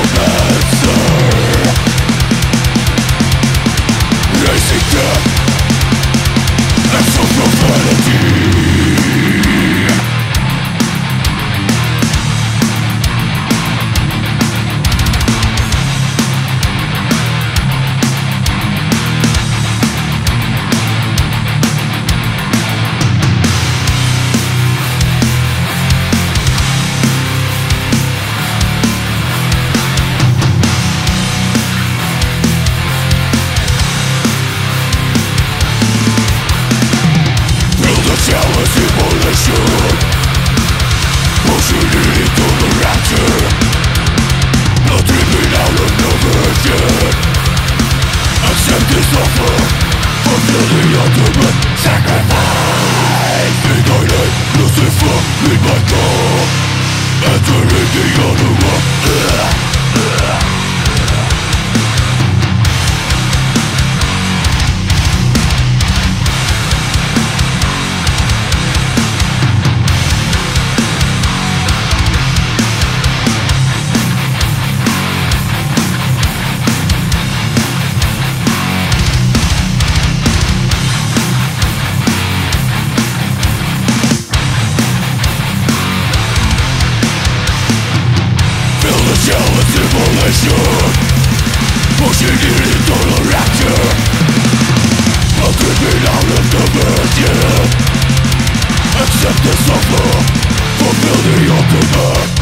Immolation, pushing into the rapture, not dreaming out of no virgin. Accept this offer, fulfill the ultimate sacrifice. Ignited Lucifer in my core, entering the other world. Chalice Immolation, pushing it into the rapture, not dreaming out of the virgin. Accept this offer, fulfill the ultimate